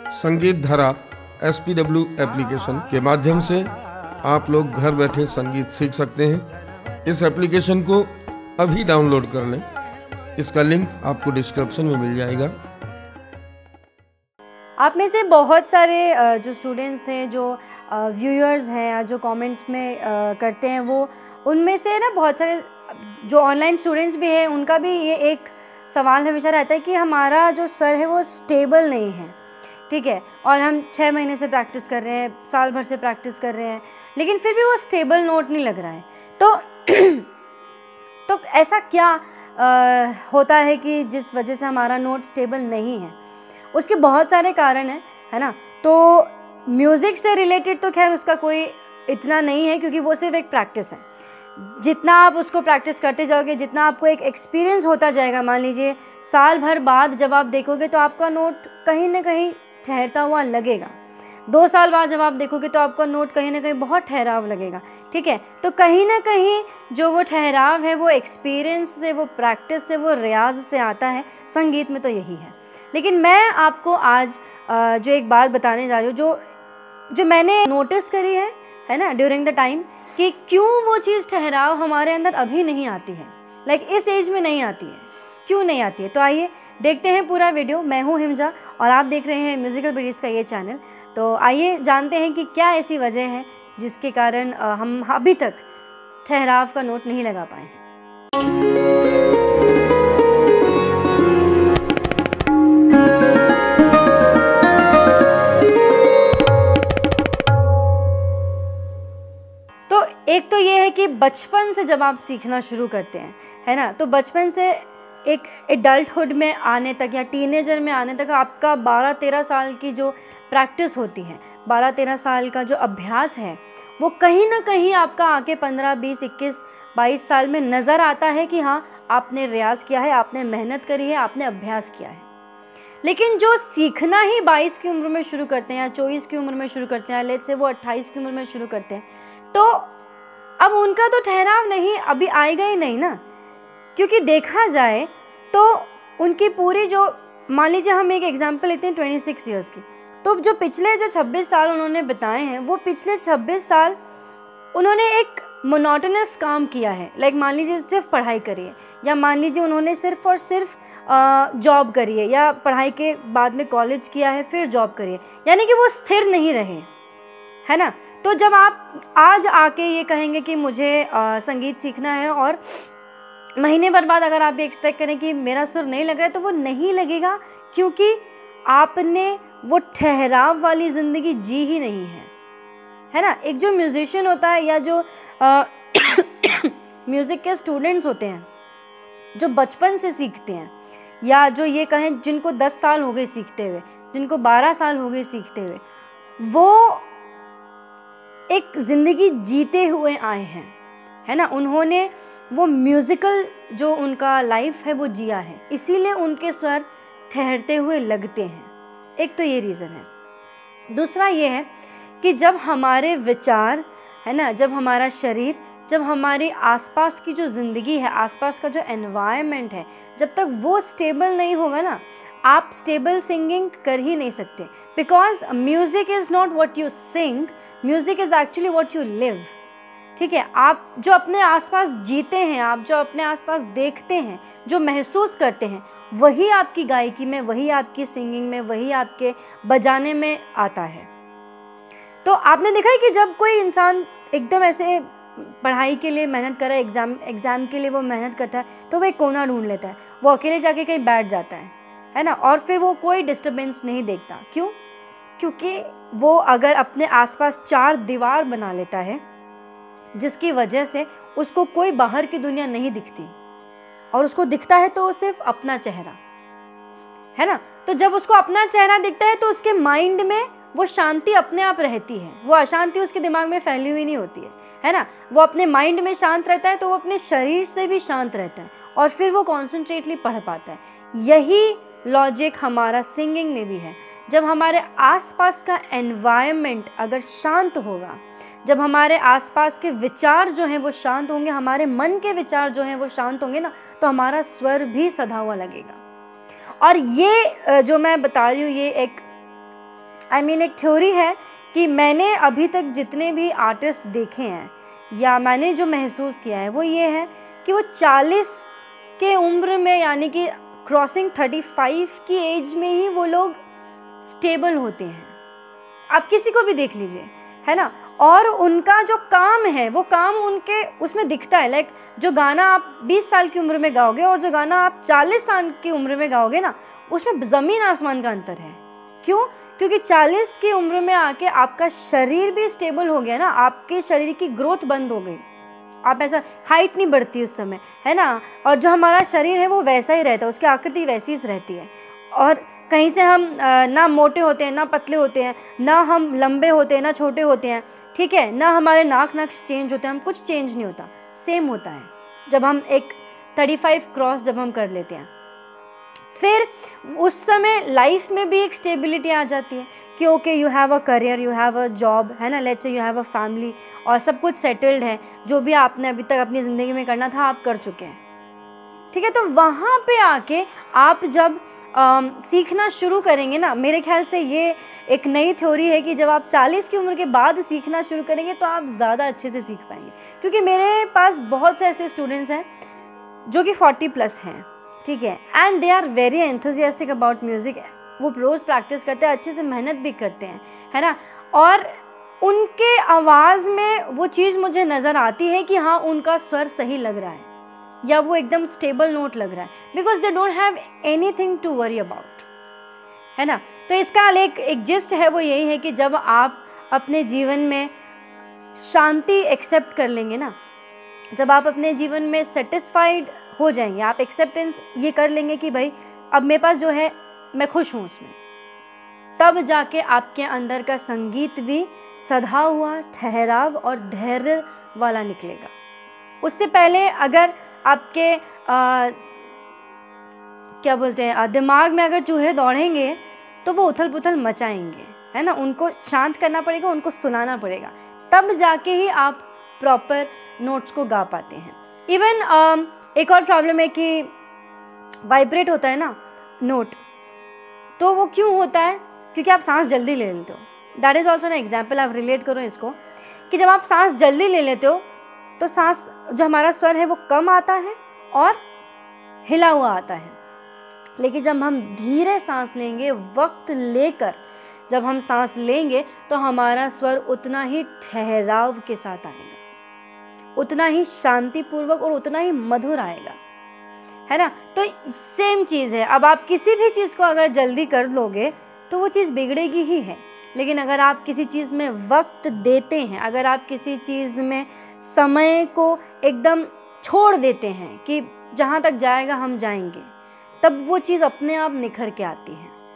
संगीत धारा SPW application के माध्यम से आप लोग घर बैठे संगीत सीख सकते हैं। इस एप्लीकेशन को अभी डाउनलोड कर लें। इसका लिंक आपको डिस्क्रिप्शन में मिल जाएगा। आप में से बहुत सारे जो स्टूडेंट्स थे, जो व्यूअर्स हैं या जो कमेंट में करते हैं, वो उनमें से ना बहुत सारे जो ऑनलाइन स्टूडेंट्स भी हैं, उनका भी ये एक सवाल हमेशा रहता है कि हमारा जो स्वर है वो स्टेबल नहीं है, ठीक है, और हम 6 महीने से प्रैक्टिस कर रहे हैं, साल भर से प्रैक्टिस कर रहे हैं, लेकिन फिर भी वो स्टेबल नोट नहीं लग रहा है। तो ऐसा क्या होता है कि जिस वजह से हमारा नोट स्टेबल नहीं है? उसके बहुत सारे कारण हैं, है ना। तो म्यूज़िक से रिलेटेड तो खैर उसका कोई इतना नहीं है, क्योंकि वो सिर्फ एक प्रैक्टिस है। जितना आप उसको प्रैक्टिस करते जाओगे, जितना आपको एक एक्सपीरियंस होता जाएगा, मान लीजिए साल भर बाद जब आप देखोगे तो आपका नोट कहीं ना कहीं ठहरता हुआ लगेगा। 2 साल बाद जब आप देखोगे तो आपका नोट कहीं ना कहीं बहुत ठहराव लगेगा, ठीक है। तो कहीं ना कहीं जो वो ठहराव है वो एक्सपीरियंस से, वो प्रैक्टिस से, वो रियाज से आता है। संगीत में तो यही है। लेकिन मैं आपको आज जो एक बात बताने जा रही हूँ, जो मैंने नोटिस करी है ना, ड्यूरिंग द टाइम, कि क्यों वो चीज़ ठहराव हमारे अंदर अभी नहीं आती है, लाइक इस एज में नहीं आती है, क्यों नहीं आती है। तो आइए देखते हैं पूरा वीडियो। मैं हूँ हिमजा और आप देख रहे हैं म्यूजिकल ब्रीज का ये चैनल। तो आइए जानते हैं कि क्या ऐसी वजह है जिसके कारण हम अभी तक ठहराव का नोट नहीं लगा पाए हैं। तो एक तो ये है कि बचपन से जब आप सीखना शुरू करते हैं, है ना, तो बचपन से एक एडल्टहुड में आने तक या टीनेजर में आने तक आपका 12-13 साल की जो प्रैक्टिस होती है, 12-13 साल का जो अभ्यास है, वो कहीं ना कहीं आपका आके 15, 20, 21, 22 साल में नज़र आता है कि हाँ, आपने रियाज किया है, आपने मेहनत करी है, आपने अभ्यास किया है। लेकिन जो सीखना ही 22 की उम्र में शुरू करते हैं या 24 की उम्र में शुरू करते हैं, लेट्स से वो 28 की उम्र में शुरू करते हैं, तो अब उनका तो ठहराव नहीं अभी आएगा ही नहीं ना। क्योंकि देखा जाए तो उनकी पूरी जो, मान लीजिए हम एक एग्जांपल लेते हैं 26 ईयर्स की, तो जो पिछले जो 26 साल उन्होंने बिताए हैं, वो पिछले 26 साल उन्होंने एक मोनोटोनस काम किया है। लाइक मान लीजिए सिर्फ पढ़ाई करी है, या मान लीजिए उन्होंने सिर्फ और सिर्फ जॉब करी है, या पढ़ाई के बाद में कॉलेज किया है फिर जॉब करी है, यानी कि वो स्थिर नहीं रहे, है ना। तो जब आप आज आके ये कहेंगे कि मुझे संगीत सीखना है और महीने भर बाद अगर आप ये एक्सपेक्ट करें कि मेरा सुर नहीं लग रहा है, तो वो नहीं लगेगा, क्योंकि आपने वो ठहराव वाली ज़िंदगी जी ही नहीं है ना। एक जो म्यूज़िशियन होता है या जो म्यूज़िक के स्टूडेंट्स होते हैं, जो बचपन से सीखते हैं, या जो ये कहें जिनको 10 साल हो गए सीखते हुए, जिनको 12 साल हो गए सीखते हुए, वो एक ज़िंदगी जीते हुए आए हैं, है ना। उन्होंने वो म्यूज़िकल जो उनका लाइफ है वो जिया है, इसीलिए उनके स्वर ठहरते हुए लगते हैं। एक तो ये रीज़न है। दूसरा ये है कि जब हमारे विचार, है ना, जब हमारा शरीर, जब हमारे आसपास की जो ज़िंदगी है, आसपास का जो एनवायरनमेंट है, जब तक वो स्टेबल नहीं होगा ना, आप स्टेबल सिंगिंग कर ही नहीं सकते। Because music is not what you sing, music is actually what you live, ठीक है। आप जो अपने आसपास जीते हैं, आप जो अपने आसपास देखते हैं, जो महसूस करते हैं, वही आपकी गायकी में, वही आपकी सिंगिंग में, वही आपके बजाने में आता है। तो आपने देखा है कि जब कोई इंसान एकदम ऐसे पढ़ाई के लिए मेहनत कर रहा है, एग्ज़ाम के लिए वो मेहनत करता है, तो वो एक कोना ढूंढ लेता है, वो अकेले जाके कहीं बैठ जाता है ना, और फिर वो कोई डिस्टर्बेंस नहीं देखता। क्यों? क्योंकि वो अगर अपने आसपास 4 दीवार बना लेता है, जिसकी वजह से उसको कोई बाहर की दुनिया नहीं दिखती, और उसको दिखता है तो सिर्फ अपना चेहरा, है ना। तो जब उसको अपना चेहरा दिखता है तो उसके माइंड में वो शांति अपने आप रहती है, वो अशांति उसके दिमाग में फैली हुई नहीं होती है ना। वो अपने माइंड में शांत रहता है तो वो अपने शरीर से भी शांत रहता है, और फिर वो कॉन्सेंट्रेटली पढ़ पाता है। यही लॉजिक हमारा सिंगिंग में भी है। जब हमारे आसपास का एनवायरनमेंट अगर शांत होगा, जब हमारे आसपास के विचार जो हैं वो शांत होंगे, हमारे मन के विचार जो हैं वो शांत होंगे ना, तो हमारा स्वर भी सधा हुआ लगेगा। और ये जो मैं बता रही हूँ, ये एक एक थ्योरी है कि मैंने अभी तक जितने भी आर्टिस्ट देखे हैं या मैंने जो महसूस किया है वो ये है कि वो 40 के उम्र में, यानी कि क्रॉसिंग 35 की एज में ही वो लोग स्टेबल होते हैं। आप किसी को भी देख लीजिए, है ना, और उनका जो काम है वो काम उनके उसमें दिखता है। लाइक जो गाना आप 20 साल की उम्र में गाओगे और जो गाना आप 40 साल की उम्र में गाओगे ना, उसमें ज़मीन आसमान का अंतर है। क्यों? क्योंकि 40 की उम्र में आके आपका शरीर भी स्टेबल हो गया ना, आपके शरीर की ग्रोथ बंद हो गई, आप ऐसा हाइट नहीं बढ़ती उस समय, है ना, और जो हमारा शरीर है वो वैसा ही रहता है, उसकी आकृति वैसी ही रहती है। और कहीं से हम ना मोटे होते हैं ना पतले होते हैं, ना हम लंबे होते हैं ना छोटे होते हैं, ठीक है, ना हमारे नाक नक्श चेंज होते हैं, हम कुछ चेंज नहीं होता, सेम होता है जब हम एक 35 क्रॉस जब हम कर लेते हैं। फिर उस समय लाइफ में भी एक स्टेबिलिटी आ जाती है कि okay you have a career, you have a job, है ना, let's say you have a family और सब कुछ सेटल्ड है, जो भी आपने अभी तक अपनी ज़िंदगी में करना था आप कर चुके हैं, ठीक है। तो वहाँ पे आके आप जब सीखना शुरू करेंगे ना, मेरे ख्याल से ये एक नई थ्योरी है कि जब आप 40 की उम्र के बाद सीखना शुरू करेंगे तो आप ज़्यादा अच्छे से सीख पाएंगे। क्योंकि मेरे पास बहुत से ऐसे स्टूडेंट्स हैं जो कि 40+ हैं, ठीक है, and they are very enthusiastic about music. वो रोज़ प्रैक्टिस करते हैं, अच्छे से मेहनत भी करते हैं, है ना, और उनके आवाज़ में वो चीज़ मुझे नज़र आती है कि हाँ उनका स्वर सही लग रहा है या वो एकदम स्टेबल नोट लग रहा है, because they don't have anything to worry about, है ना। तो इसका एक जिस्ट है वो यही है कि जब आप अपने जीवन में शांति एक्सेप्ट कर लेंगे ना, जब आप अपने जीवन में सेटिस्फाइड हो जाएंगे, आप एक्सेप्टेंस ये कर लेंगे कि भाई अब मेरे पास जो है मैं खुश हूँ उसमें, तब जाके आपके अंदर का संगीत भी सधा हुआ, ठहराव और धैर्य वाला निकलेगा। उससे पहले अगर आपके क्या बोलते हैं दिमाग में अगर चूहे दौड़ेंगे तो वो उथल पुथल मचाएंगे, है ना, उनको शांत करना पड़ेगा, उनको सुलाना पड़ेगा, तब जाके ही आप प्रॉपर नोट्स को गा पाते हैं। इवन एक और प्रॉब्लम है कि वाइब्रेट होता है ना नोट, तो वो क्यों होता है? क्योंकि आप सांस जल्दी ले लेते हो। That is also an example, आप रिलेट करो इसको कि जब आप सांस जल्दी ले लेते हो तो सांस जो हमारा स्वर है वो कम आता है और हिला हुआ आता है। लेकिन जब हम धीरे सांस लेंगे, वक्त लेकर जब हम सांस लेंगे तो हमारा स्वर उतना ही ठहराव के साथ आएगा, उतना ही शांतिपूर्वक और उतना ही मधुर आएगा, है ना। तो सेम चीज़ है, अब आप किसी भी चीज़ को अगर जल्दी कर लोगे तो वो चीज़ बिगड़ेगी ही है, लेकिन अगर आप किसी चीज़ में वक्त देते हैं, अगर आप किसी चीज़ में समय को एकदम छोड़ देते हैं कि जहाँ तक जाएगा हम जाएंगे, तब वो चीज़ अपने आप निखर के आती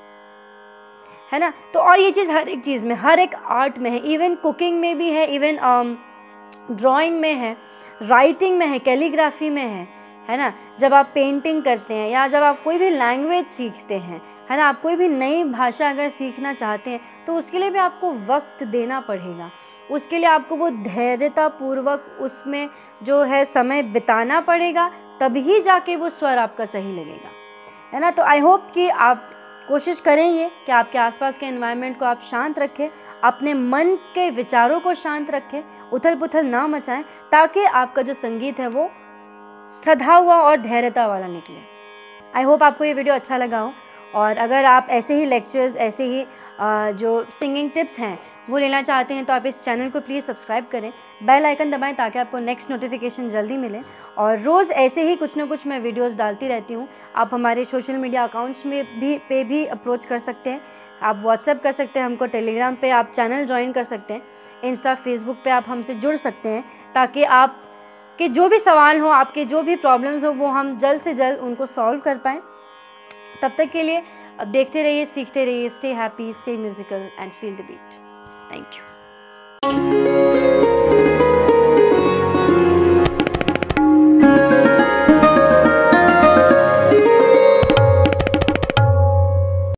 है ना। तो और ये चीज़ हर एक चीज़ में, हर एक आर्ट में है, इवन कुकिंग में भी है, इवन ड्राइंग में है, राइटिंग में है, कैलीग्राफी में है ना। जब आप पेंटिंग करते हैं या जब आप कोई भी लैंग्वेज सीखते हैं, है ना, आप कोई भी नई भाषा अगर सीखना चाहते हैं तो उसके लिए भी आपको वक्त देना पड़ेगा, उसके लिए आपको वो धैर्यतापूर्वक उसमें जो है समय बिताना पड़ेगा, तभी जाके वो स्वर आपका सही लगेगा, है ना। तो आई होप कि आप कोशिश करें ये कि आपके आसपास के एनवायरनमेंट को आप शांत रखें, अपने मन के विचारों को शांत रखें, उथल पुथल ना मचाएं, ताकि आपका जो संगीत है वो सधा हुआ और धैर्यता वाला निकले। आई होप आपको ये वीडियो अच्छा लगा हो, और अगर आप ऐसे ही लेक्चर्स, ऐसे ही जो सिंगिंग टिप्स हैं वो लेना चाहते हैं तो आप इस चैनल को प्लीज़ सब्सक्राइब करें, बेल आइकन दबाएं ताकि आपको नेक्स्ट नोटिफिकेशन जल्दी मिले। और रोज़ ऐसे ही कुछ ना कुछ मैं वीडियोस डालती रहती हूँ। आप हमारे सोशल मीडिया अकाउंट्स में भी अप्रोच कर सकते हैं, आप व्हाट्सएप कर सकते हैं हमको, टेलीग्राम पे आप चैनल ज्वाइन कर सकते हैं, इंस्टा फेसबुक पे आप हमसे जुड़ सकते हैं, ताकि आप के जो भी सवाल हो, आपके जो भी प्रॉब्लम्स हो, वो हम जल्द से जल्द उनको सॉल्व कर पाएँ। तब तक के लिए देखते रहिए, सीखते रहिए। Stay happy, stay musical and feel the beat. Thank you.